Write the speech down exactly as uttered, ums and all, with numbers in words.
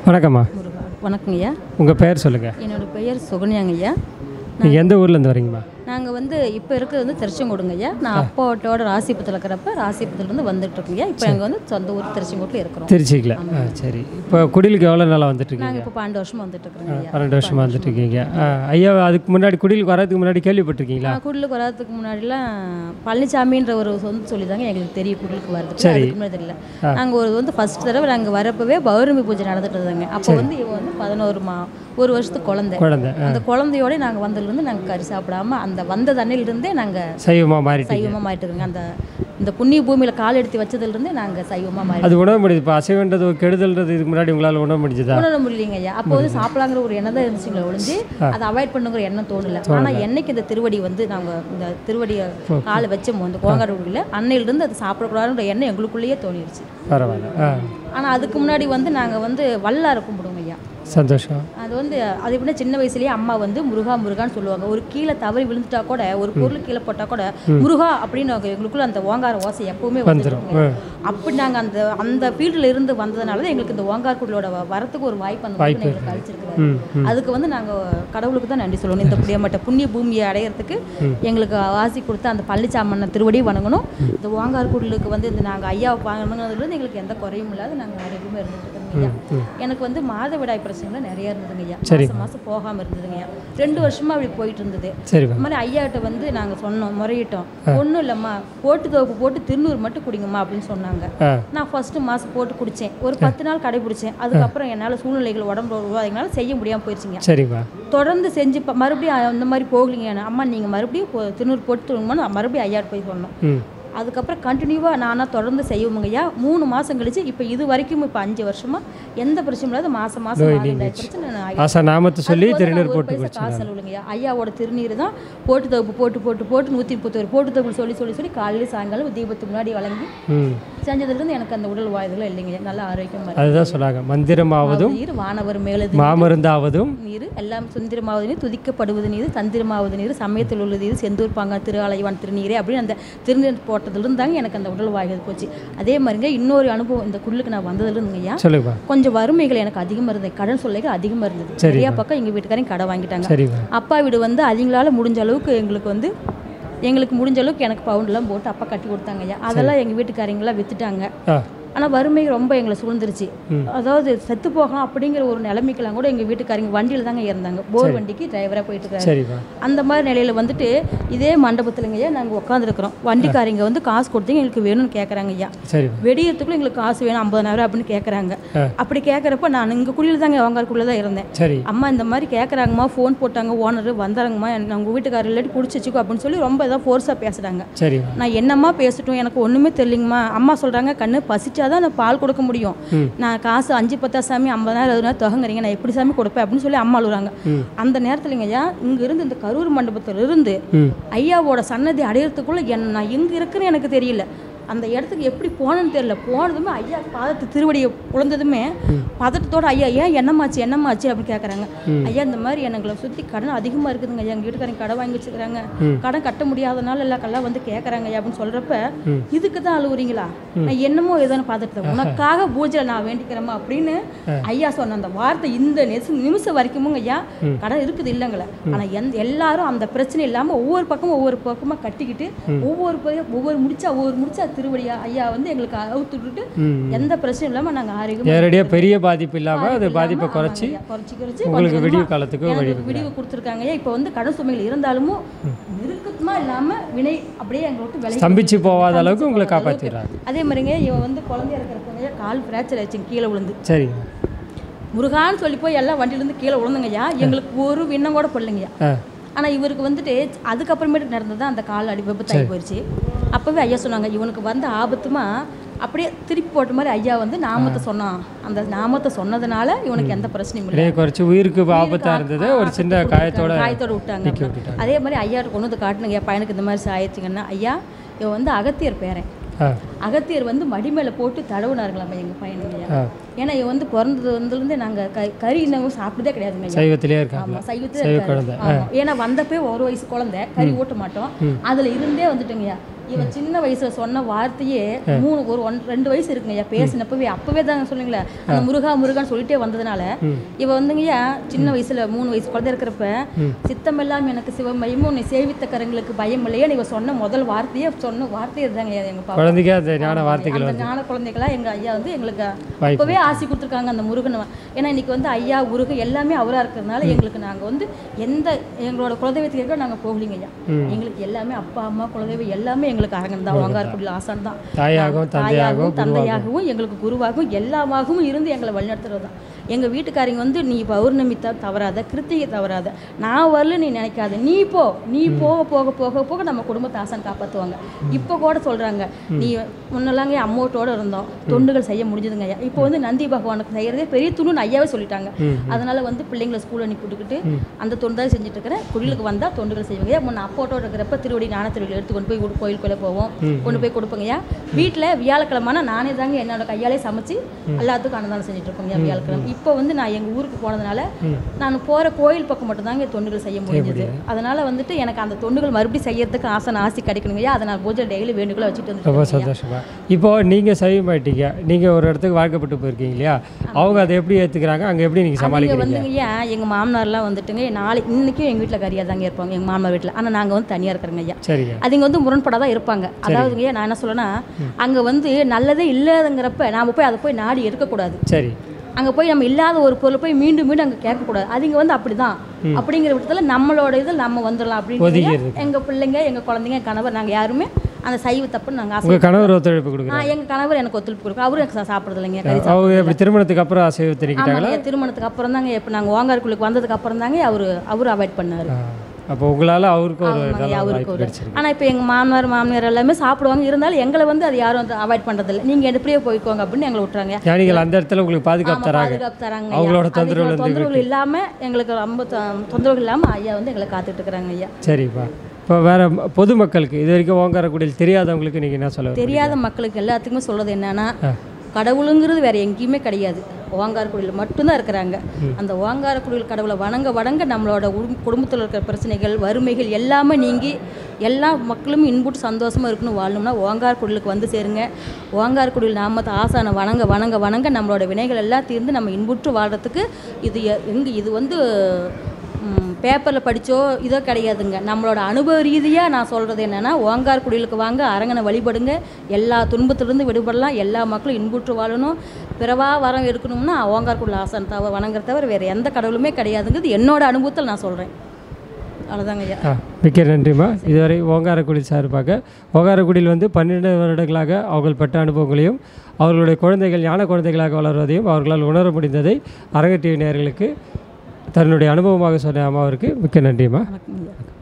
வணக்கம்மா. வணக்கங்க ஐயா. உங்கள் பெயர் சொல்லுங்கள். என்னோட பெயர் சுகன்யாங்க ஐயா. நீங்கள் எந்த ஊர்லேருந்து வரீங்கம்மா? நாங்கள் வந்து இப்போ இருக்கிறது வந்து திருச்செங்கோடுங்க ஐயா. நான் அப்பாவோட ராசிபுரத்தில் இருக்கிறப்ப ராசிபுரத்துலேருந்து வந்துட்டுருக்கோங்க. இப்போ எங்கள் வந்து சொந்த ஊர் திருச்செங்கோட்டில் இருக்கிறோம். திருச்சிக்கல. ஆ சரி. இப்போ குடிலுக்கு எவ்வளோ நாளாக வந்துட்டுருக்கீங்க? நாங்கள் இப்போ பன்னெண்டு வருஷமாக வந்துட்டுருக்கோங்க ஐயா. பன்னெண்டு வருஷமாக வந்துட்டுருக்கீங்க. ஐயா, அதுக்கு முன்னாடி குடிலுக்கு வரதுக்கு முன்னாடி கேள்விப்பட்டிருக்கீங்களா? குடிலுக்கு வராதுக்கு முன்னாடிலாம் பழனிசாமின்ற ஒரு சொந்த சொல்லி தாங்க எங்களுக்கு தெரியும் குடிலுக்கு வரது. சரி, அதுக்கு முன்னாடி தெரியல. நாங்கள் ஒரு வந்து ஃபஸ்ட் தடவை நாங்கள் வரப்பவே பௌர்ணமி பூஜை நடந்துட்டு இருந்தாங்க. அப்போ வந்து இவங்க வந்து பதினோரு மா ஒரு வருஷத்துக்கு குழந்தை குழந்தை அந்த குழந்தையோட நாங்கள் வந்ததுலேருந்து நாங்கள் கறி சாப்பிடாம அந்த வந்த தண்ணிலிருந்தே நாங்கள் சைவமாக மாறி சைவமாக மாறிட்டு இருக்கோங்க. அந்த இந்த புண்ணிய பூமியில் கால் எடுத்து வச்சதுலேருந்து நாங்கள் சைவமாக மாறி அது உணவு முடியுது. இப்போ அசைவன்றது ஒரு கெடுதல்ன்றது இதுக்கு முன்னாடி உங்களால் உணவு முடிஞ்சுதா? உணர முடியலைங்க ஐயா. அப்போ வந்து சாப்பிடலாங்கிற ஒரு எண்ணம் தான் இருந்துச்சுங்களா ஒழிஞ்சு அதை அவாய்ட் பண்ணுங்கிற எண்ணம் தோணலை. ஆனால் என்னைக்கு இந்த திருவடி வந்து நாங்கள் இந்த திருவடியை காலை வச்சோம் வந்து ஓங்காரக்குடியில் அன்னையிலிருந்து அது சாப்பிடக்கூடாதுன்ற எண்ணம் எங்களுக்குள்ளேயே தோணிடுச்சு. பரவாயில்ல. ஆனால் அதுக்கு முன்னாடி வந்து நாங்கள் வந்து வல்லாரை கும்பிடுவோம் ஐயா. சந்தோஷம். அது வந்து அது எப்படின்னா சின்ன வயசுலேயே அம்மா வந்து முருகா முருகான்னு சொல்லுவாங்க. ஒரு கீழே தவறி விழுந்துட்டா கூட ஒரு பொருள் கீழே போட்டால் கூட முருகா அப்படின்னு எங்களுக்குள்ள அந்த ஓங்கார ஓசை எப்பவுமே வந்துடும். அப்படி நாங்கள் அந்த அந்த ஃபீல்டில் இருந்து வந்ததுனால தான் எங்களுக்கு இந்த ஓங்காரக்குடிலோட வரத்துக்கு ஒரு வாய்ப்பு அந்த வாய்ப்பு எங்களுக்கு அழிச்சிருக்குது. அதுக்கு வந்து நாங்கள் கடவுளுக்கு தான் நன்றி சொல்லணும். இந்த புண்ணியமட்ட புண்ணிய பூமியை அடையிறதுக்கு எங்களுக்கு வாசி கொடுத்து அந்த பழனிசாமண்ண திருவடியும் வணங்கணும். இந்த ஓங்காரக்குடிலுக்கு வந்து இந்த நாங்கள் ஐயாவை வணங்கினதுலேருந்து எங்களுக்கு எந்த குறையும் இல்லாத நாங்கள் ஆரோக்கியமாக இருந்துட்டு இருக்கோம் ஐயா. எனக்கு வந்து மாதவிடாய் பிரச்சனை நிறைய இருந்ததுங்க ஐயா. மாசம் மாசம் போகாம இருந்ததுங்க ஐயா. ரெண்டு வருஷமா அப்படி போயிட்டு இருந்தது. இந்த மாதிரி ஐயாட்ட வந்து நாங்க சொன்னோம், முறையிட்டோம். ஒன்றும் இல்லம்மா, போட்டு தோப்பு போட்டு திருநூறு மட்டும் குடிங்கம்மா அப்படின்னு சொன்னாங்க. நான் ஃபர்ஸ்ட் மாசம் போட்டு குடிச்சேன். ஒரு பத்து நாள் கடைபிடிச்சேன். அதுக்கப்புறம் என்னால் சூழ்நிலைகள் உடம்பு உருவாதனால செய்ய முடியாமல் போயிடுச்சுங்க. தொடர்ந்து செஞ்சு மறுபடியும் அந்த மாதிரி போகலிங்க. அம்மா நீங்க மறுபடியும் திருநூறு போட்டு மறுபடியும் ஐயாட்ட போய் சொன்னோம். அதுக்கப்புறம் கண்டினியூவாக நானாக தொடர்ந்து செய்வோங்க ஐயா. மூணு மாதம் கழிச்சு இப்போ இது வரைக்கும் இப்போ அஞ்சு வருஷமாக எந்த பிரச்சனையும் இல்லாத மாதம் மாதம் நாமத்தை சொல்லி திருநீர் போட்டு காசு செலவுங்க ஐயா. ஐயாவோட திருநீர் தான் போட்டு தொகுப்பு போட்டு போட்டு போட்டு நூற்றி முப்பத்தொரு போட்டு தொகுப்பு சொல்லி சொல்லி சொல்லி காலையில் சாயங்காலம் தீபத்துக்கு முன்னாடி வழங்கி செஞ்சதுலேருந்து எனக்கு அந்த உடல் வாயுதெல்லாம் இல்லைங்க. நல்லா ஆரோக்கியமாக. அதுதான் சொன்னாங்க, மந்திரமாவதும் நீர் வானவர் மேலது மாமருந்தாவதும் நீர் எல்லாம் சுந்திரமாவது நீர் துதிக்கப்படுவது நீர் தந்திரமாவது நீர் சமயத்தில் உள்ளது நீர் செந்தூர் பாங்க திரு ஆலயவான் திருநீரே அப்படின்னு அந்த திருநீர் போட்டதுலேருந்து தாங்க எனக்கு அந்த உடல் வாய்கள் போச்சு. அதே மாதிரிங்க இன்னொரு அனுபவம் இந்த குள்ளுக்கு நான் வந்ததுலேருந்துங்க ஐயா. கொஞ்சம் வறுமைகள் எனக்கு அதிகமாக இருந்தது. கடன் சொல்லைகள் அதிகமாக இருந்தது. நிறையா பக்கம் எங்கள் வீட்டுக்காரையும் கடை வாங்கிட்டாங்க. அப்பா வீடு வந்து அவங்களால முடிஞ்ச அளவுக்கு எங்களுக்கு வந்து எங்களுக்கு முடிஞ்ச அளவுக்கு எனக்கு பவுண்டெல்லாம் போட்டு அப்பா கட்டி கொடுத்தாங்க ஐயா. அதெல்லாம் எங்கள் வீட்டுக்காரங்களாம் விற்றுட்டாங்க. ஆனால் வறுமை ரொம்ப எங்களை சூழ்ந்துருச்சு. அதாவது செத்து போகலாம் அப்படிங்கிற ஒரு நிலைமைக்கெல்லாம் கூட எங்கள் வீட்டுக்காரங்க வண்டியில் தாங்க இருந்தாங்க. போர் வண்டிக்கு டிரைவராக போயிட்டு இருக்காங்க. அந்த மாதிரி நிலையில் வந்துட்டு இதே மண்டபத்துலங்க ஐயா நாங்கள் உட்காந்துருக்குறோம். வண்டிக்காரங்க வந்து காசு கொடுத்தீங்க எங்களுக்கு வேணும்னு கேட்குறாங்க ஐயா. வெடியத்துக்குள்ள எங்களுக்கு காசு வேணும் ஐம்பதாயிரம் அப்படின்னு கேட்குறாங்க. அப்படி கேட்குறப்ப நான் இங்கே குடியில் தாங்க அவங்களுக்குள்ளே தான் இருந்தேன். அம்மா இந்த மாதிரி கேட்குறாங்கம்மா, ஃபோன் போட்டாங்க, ஓனர் வந்தாங்கம்மா, உங்கள் வீட்டுக்காரர் இல்லாட்டி பிடிச்சி வச்சுக்கோ அப்படின்னு சொல்லி ரொம்ப ஏதாவது ஃபோர்ஸாக பேசுகிறாங்க. நான் என்னம்மா பேசட்டும், எனக்கு ஒன்றுமே தெரியலிங்கம்மா. அம்மா சொல்கிறாங்க, கண்ணு பசிச்சு தான் நான் பால் கொடுக்க முடியும். நான் காசு அஞ்சு பத்தா சாமி ஐம்பதாயிரம் அறுபதாயிரம் தொகைங்கிறீங்க, நான் எப்படி சாமி கொடுப்பேன் அப்படின்னு சொல்லி அம்மா அழுகுறாங்க. அந்த நேரத்துலங்க ஐயா இங்க இருந்து இந்த கரூர் மண்டபத்துல இருந்து ஐயாவோட சன்னதி அடையிறதுக்குள்ள என்ன நான் எங்க இருக்குன்னு எனக்கு தெரியல. அந்த இடத்துக்கு எப்படி போனேன்னு தெரியல. போனதுமே ஐயா பாதத்து திருவடியை குழந்ததுமே பதட்டத்தோட ஐயா ஏன் என்னமாச்சு என்னமாச்சு அப்படின்னு கேட்குறாங்க. ஐயா இந்த மாதிரி எங்களை சுற்றி கடன் அதிகமாக இருக்குதுங்க ஐயா, எங்கள் வீட்டுக்காரங்க கடை வாங்கி வச்சுக்கிறாங்க, கடன் கட்ட முடியாதனால எல்லா கல்லாம் வந்து கேட்குறாங்க ஐயா அப்படின்னு சொல்கிறப்ப இதுக்கு தான் அழுவுறீங்களா, நான் என்னமோ ஏதோன்னு பார்த்துட்டு உனக்காக பூஜையில் நான் வேண்டிக்கிறேம்மா அப்படின்னு ஐயா சொன்ன அந்த வார்த்தை இந்த நிமிஷம் வரைக்குமுங்க ஐயா கடன் இருக்குது இல்லைங்களே. ஆனால் எந்த எல்லாரும் அந்த பிரச்சனை இல்லாமல் ஒவ்வொரு பக்கமும் ஒவ்வொரு பக்கமாக கட்டிக்கிட்டு ஒவ்வொரு ஒவ்வொரு முடிச்சா ஒவ்வொரு முடிச்சா திருவடியா ஐயா வந்து எங்களுக்கு அவுத்துட்டு எந்த பிரச்சனையும் இல்லாம நாங்க ஆரோக்கியமா நேரடியா பெரிய பாதிப்பு இல்லாம அது பாதிப்பை குறைச்சி குறைச்சி குறைச்சி உங்களுக்கு விடிவு காலத்துக்கு விடிவு கொடுத்துருக்காங்க. இப்போ வந்து கடன் சுமைகள் இருந்தாலும் இருக்குமா இல்லாம வினை அப்படியே எங்களை விட்டு விலை ஸ்தம்பிச்சு போகாத அளவுக்கு உங்களை காப்பாற்றிடுறாங்க. அதே மாதிரிங்க இவன் வந்து குழந்தையா இருக்கிறப்பங்க கால் ஃப்ராக்சர் ஆச்சு கீழே விழுந்து. சரி முருகான்னு சொல்லி போய் எல்லாம் வண்டியிலேருந்து கீழே விழுந்துங்கய்யா. எங்களுக்கு ஒரு விண்ணம் கூட போடலைங்கய்யா. ஆனால் இவருக்கு வந்துட்டு அதுக்கப்புறமேட்டு நடந்தது அந்த கால் அடி விபத்தாகி போயிடுச்சு. அப்போவே ஐயா சொன்னாங்க இவனுக்கு வந்த ஆபத்துமா அப்படியே திருப்பி போட்ட மாதிரி ஐயா வந்து நாமத்தை சொன்னான். அந்த நாமத்தை சொன்னதுனால இவனுக்கு எந்த பிரச்சனையும் இல்லை. குறைச்சி உயிருக்கு ஆபத்தாக இருந்தது, ஒரு சின்ன காயத்தோட காயத்தோட விட்டாங்க. அதே மாதிரி ஐயாட்ட கொண்டு வந்து காட்டுனுங்க, என் பையனுக்கு இந்த மாதிரி ஆயிடுச்சுங்கன்னா ஐயா இவன் வந்து அகத்தியர் பேரன். அகத்தியர் வந்து மடி மேலே போட்டு தடவுனாருங்களாம் எங்கள் பையனுங்க. ஏன்னா இவன் வந்து பிறந்தது வந்துலேருந்தே நாங்கள் க கறி இன்னும் சாப்பிட்டதே கிடையாதுங்க. சைவத்திலே இருக்காங்க. ஆமாம் சைவத்திலே இருக்காங்க. ஏன்னா வந்தப்பே ஒரு வயசு குழந்தை கறி ஊட்ட மாட்டோம். அதில் இருந்தே வந்துட்டுங்கய்யா இவன் சின்ன வயசில் சொன்ன வார்த்தையே மூணு ஒரு ஒன் ரெண்டு வயசு இருக்குங்க ஐயா பேசினப்பவே அப்போவே தான் சொன்னீங்களே அந்த முருகா முருகான்னு சொல்லிட்டே வந்ததுனால இவ வந்துங்கய்யா சின்ன வயசில் மூணு வயசு குழந்தை இருக்கிறப்ப சித்தமெல்லாம் எனக்கு சிவமயம் உன்னை சேவித்த கரங்களுக்கு பயம் இல்லையா இவ சொன்ன முதல் வார்த்தையே சொன்ன வார்த்தையே இருந்தாங்க எங்கள் குழந்தைக்கு அந்த ஞான வார்த்தைகள் அந்த ஞான குழந்தைகளாக எங்கள் ஐயா வந்து எங்களுக்கு அப்போவே ஆசை கொடுத்துருக்காங்க அந்த முருகன். ஏன்னா இன்னைக்கு வந்து ஐயா முருகன் எல்லாமே அவராக இருக்கிறதுனால எங்களுக்கு நாங்கள் வந்து எந்த எங்களோட குலதெய்வத்துக்கு நாங்கள் போகலிங்க ஐயா. எங்களுக்கு எல்லாமே அப்பா அம்மா குலதெய்வம் எல்லாமே எங்களுக்கு அரங்கன் தான், ஓங்காரக்குடில் ஆசான் தான், தாயாகவும் தாயாகவும் தந்தையாகவும் எங்களுக்கு குருவாகவும் எல்லாமாகவும் இருந்து எங்களை வழிநடத்துறது தான். எங்கள் வீட்டுக்காரங்க வந்து நீ பௌர்ணமி த தவறாத கிருத்திகை தவறாத நான் வரல நீ நினைக்காத நீ போ நீ போக போக போக போக நம்ம குடும்பத்தை ஆசான் காப்பாற்றுவாங்க. இப்போ கூட சொல்கிறாங்க நீ முன்னெல்லாங்க அம்மோட்டோடு இருந்தோம் தொண்டுகள் செய்ய முடிஞ்சதுங்க ஐயா. இப்போ வந்து நந்தி பகவானுக்கு செய்கிறதே பெரிய துணுன்னு ஐயாவே சொல்லிட்டாங்க. அதனால் வந்து பிள்ளைங்களை ஸ்கூல் அனுப்பிவிட்டுக்கிட்டு அந்த தொண்டு தான் செஞ்சுட்டு இருக்கிறேன். குடிலுக்கு வந்தால் தொண்டுகள் செய்வாங்க. முன்ன அப்போட்டோடு இருக்கிறப்ப திருவடி ஞான திருவடி எடுத்து கொண்டு போய் கோயிலுக்குள்ளே போவோம், கொண்டு போய் கொடுப்போங்கய்யா. வீட்டில் வியாழக்கிழமைனா நானே தாங்க என்னோட கையாலே சமைச்சு எல்லாத்துக்கும் அன்னதானம் செஞ்சுட்டு இருப்போங்க வியாழக்கிழமை. இப்போ வந்து நான் எங்கள் ஊருக்கு போனதுனால நான் போகிற கோயில் பக்கம் மட்டும்தாங்க தொண்டுகள் செய்ய முடிஞ்சது. அதனால் வந்துட்டு எனக்கு அந்த தொண்டுகள் மறுபடியும் செய்யறதுக்கு ஆசை ஆசை கிடைக்கணுங்கய்யா. அதை நான் பூஜை டெய்லி வேண்டுகோளை வச்சுட்டு வந்து ரொம்ப சந்தோஷமா. இப்போ நீங்கள் சைவமாயிட்டீங்க, நீங்கள் ஒரு இடத்துக்கு வாழ்க்கப்பட்டு போயிருக்கீங்க இல்லையா, அவங்க அதை எப்படி ஏற்றுக்கிறாங்க, அங்கே எப்படி நீங்கள் சமாளிக்கிறீங்க? வந்துங்கய்யா எங்கள் மாமனார்லாம் வந்துட்டுங்க நாளை இன்றைக்கும் எங்கள் வீட்டில் கறியாக தாங்க இருப்பாங்க எங்கள் மாமனார் வீட்டில். ஆனால் நாங்கள் வந்து தனியாக இருக்கிறோங்க ஐயா. சரிங்க. அதுங்க வந்து முரண்படாக தான் இருப்பாங்க. அதாவதுங்கய்யா நான் என்ன சொல்லனா அங்கே வந்து நல்லதே இல்லாதங்கிறப்ப நாம் போய் அதை போய் நாடி எடுக்கக்கூடாது. சரி. அங்கே போய் நம்ம இல்லாத ஒரு பொருளை போய் மீண்டும் மீண்டும் அங்கே கேட்கக்கூடாது. அதுங்க வந்து அப்படி தான் அப்படிங்கிற விதத்தில் நம்மளோட இதில் நம்ம வந்துடலாம் அப்படின்னு எங்கள் பிள்ளைங்க எங்கள் குழந்தைங்க கணவர் நாங்கள் யாருமே அந்த சைவ தப்புன்னு நாங்கள் ஆசை. கணவர் ஒத்துழைப்பு கொடுக்குறாங்க? எங்கள் கணவர் எனக்கு ஒத்துழைப்பு கொடுக்கும். அவரும் எனக்கு சாப்பிட்றது இல்லைங்க. அவங்க திருமணத்துக்கு அப்புறம் அசைவ தெரிவிக்கிட்டாங்களா? திருமணத்துக்கு அப்புறம் தாங்க இப்போ நாங்கள் ஓங்காரக்குடிலுக்கு வந்ததுக்கு அப்புறம் தாங்க அவர் அவர் அவாய்ட் பண்ணார். அப்போ உங்களால் அவருக்கு ஒரு அவருக்கு ஒரு ஆனால் இப்போ எங்கள் மாமனார் மாமியார் எல்லாமே சாப்பிடுவாங்க. இருந்தாலும் எங்களை வந்து அது யாரும் வந்து அவாய்ட் பண்ணுறதில்ல. நீங்கள் எப்படியே போய்க்கோங்க அப்படின்னு எங்களை விட்டுறாங்க. நீங்கள் அந்த இடத்துல உங்களுக்கு பாதுகாப்பு தராங்க. பாதுகாப்பு தராங்க. அவங்களோட தொந்தரவு தொந்தரவுகள் இல்லாமல் எங்களுக்கு ரொம்ப தொந்தரவுகள் இல்லாமல் ஐயா வந்து எங்களை காத்துட்டு இருக்கிறாங்க ஐயா. சரிப்பா. இப்போ வேறு பொதுமக்களுக்கு இது வரைக்கும் ஓங்காரக்குடியில் தெரியாதவங்களுக்கு நீங்கள் என்ன சொல்ல? தெரியாத மக்களுக்கு எல்லாத்துக்குமே சொல்கிறது என்னென்னா கடவுளுங்கிறது வேறு எங்கேயுமே கிடையாது, ஓங்காரக்குடியில் மட்டும்தான் இருக்கிறாங்க. அந்த ஓங்காரக்குடியில் கடவுளை வணங்க வணங்க நம்மளோட குடும்பத்தில் இருக்கிற பிரச்சனைகள் வறுமைகள் எல்லாமே நீங்கி எல்லா மக்களும் இன்புட்டு சந்தோஷமாக இருக்கணும் வாழணும்னா ஓங்காரக்குடிலுக்கு வந்து சேருங்க. ஓங்காரக்குடியில் நாமத்தை ஆசானை வணங்க வணங்க வணங்க நம்மளோட வினைகள் எல்லாம் தீர்ந்து நம்ம இன்புற்று வாழ்கிறதுக்கு இது எங்கே இது வந்து பேப்பரில் படித்தோ இதோ கிடையாதுங்க. நம்மளோட அனுபவ ரீதியாக நான் சொல்கிறது என்னென்னா ஓங்காரக்குடிலுக்கு வாங்க, அரங்கனை வழிபடுங்க, எல்லா துன்பத்திலிருந்து விடுபடலாம், எல்லா மக்களும் இன்புற்று வாழணும், பிறவா வரம் எடுக்கணும்னா ஓங்காரக்குடியில் ஆசான் தவிர வணங்குற தவிர வேறு எந்த கடவுளுமே கிடையாதுங்கிறது என்னோட அனுபவத்தில் நான் சொல்கிறேன். அவ்வளோதாங்க ஐயா. மிக்க நன்றிம்மா. இதுவரை ஓங்காரக்குடில் சார்பாக ஓங்காரக்குடியில் வந்து பன்னிரெண்டு வருடங்களாக அவர்கள் பட்ட அனுபவங்களையும் அவர்களுடைய குழந்தைகள் ஞான குழந்தைகளாக வளர்வதையும் அவர்களால் உணர முடிந்ததை அரங்க டிவி நேயர்களுக்கு தன்னுடைய அனுபவமாக சொன்ன அம்மாவிற்கு மிக்க நன்றிம்மா.